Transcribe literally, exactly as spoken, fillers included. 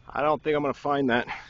I don't think I'm going to find that.